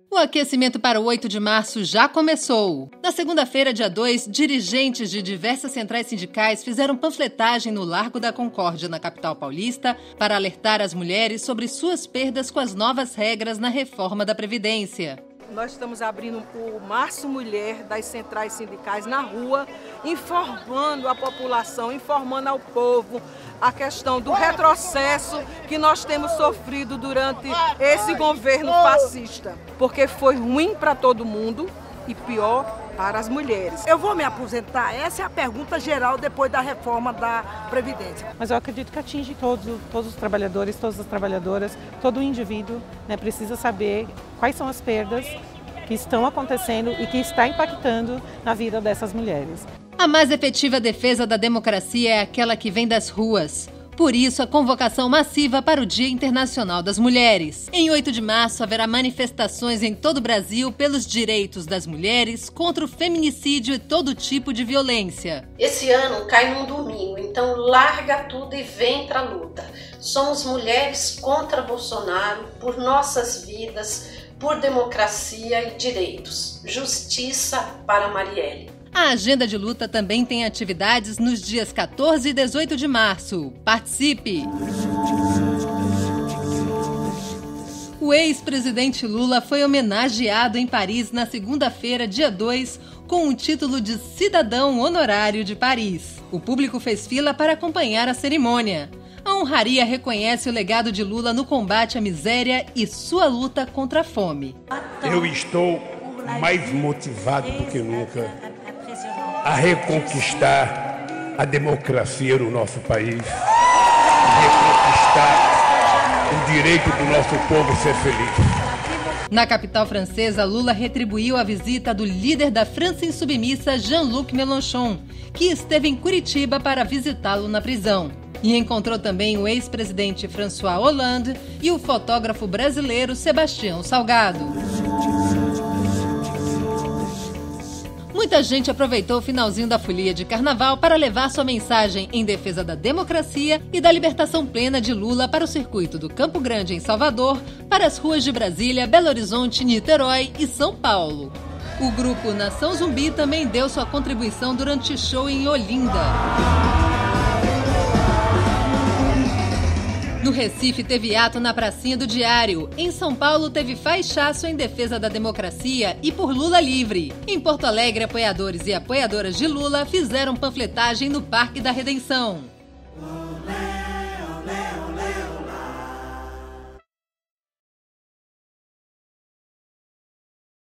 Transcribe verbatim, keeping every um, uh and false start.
O aquecimento para o oito de março já começou. Na segunda-feira, dia dois, dirigentes de diversas centrais sindicais fizeram panfletagem no Largo da Concórdia, na capital paulista, para alertar as mulheres sobre suas perdas com as novas regras na reforma da Previdência. Nós estamos abrindo o Março Mulher das centrais sindicais na rua, informando a população, informando ao povo a questão do retrocesso que nós temos sofrido durante esse governo fascista. Porque foi ruim para todo mundo e pior para as mulheres. Eu vou me aposentar? Essa é a pergunta geral depois da reforma da Previdência. Mas eu acredito que atinge todos, todos os trabalhadores, todas as trabalhadoras, todo o indivíduo, né, precisa saber quais são as perdas que estão acontecendo e que está impactando na vida dessas mulheres. A mais efetiva defesa da democracia é aquela que vem das ruas. Por isso, a convocação massiva para o Dia Internacional das Mulheres. Em oito de março, haverá manifestações em todo o Brasil pelos direitos das mulheres, contra o feminicídio e todo tipo de violência. Esse ano cai num domingo, então larga tudo e vem pra luta. Somos mulheres contra Bolsonaro, por nossas vidas, por democracia e direitos. Justiça para Marielle. A agenda de luta também tem atividades nos dias quatorze e dezoito de março. Participe! O ex-presidente Lula foi homenageado em Paris na segunda-feira, dia dois, com o título de Cidadão Honorário de Paris. O público fez fila para acompanhar a cerimônia. A honraria reconhece o legado de Lula no combate à miséria e sua luta contra a fome. Eu estou mais motivado do que nunca a reconquistar a democracia no nosso país, reconquistar o direito do nosso povo ser feliz. Na capital francesa, Lula retribuiu a visita do líder da França insubmissa, Jean-Luc Mélenchon, que esteve em Curitiba para visitá-lo na prisão. E encontrou também o ex-presidente François Hollande e o fotógrafo brasileiro Sebastião Salgado. Muita gente aproveitou o finalzinho da folia de carnaval para levar sua mensagem em defesa da democracia e da libertação plena de Lula para o circuito do Campo Grande, em Salvador, para as ruas de Brasília, Belo Horizonte, Niterói e São Paulo. O grupo Nação Zumbi também deu sua contribuição durante show em Olinda. No Recife teve ato na Pracinha do Diário. Em São Paulo teve faixaço em defesa da democracia e por Lula livre. Em Porto Alegre, apoiadores e apoiadoras de Lula fizeram panfletagem no Parque da Redenção.